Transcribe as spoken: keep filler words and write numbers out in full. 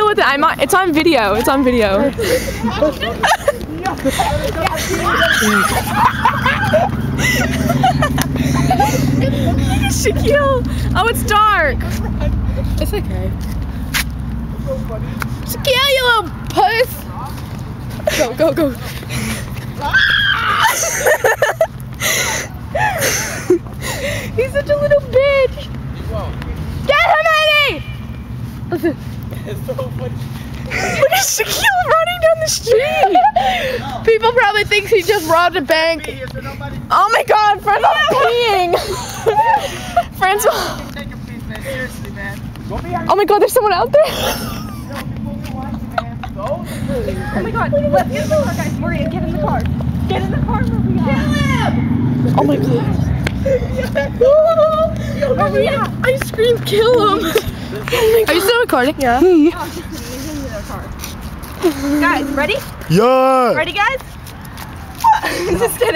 with it. I'm on, it's on video. It's on video. Shaquille. Oh, it's dark. It's okay. Shaquille, you little puss. Go, go, go. He's such a little bitch. Get him, Eddie! Listen. It's so funny. Look at Shaquille running down the street. People probably think he just robbed a bank. Oh my God, Francois peeing. Francois. Oh my God, there's someone out there. Oh my God, let's get in the car, guys. Maria, get in the car. Get in the car, Maria. Kill him! Oh my God. Maria, I screamed, kill him. Oh Are you still recording? Yeah. Oh, guys, ready? Yeah. Ready, guys? Just kidding.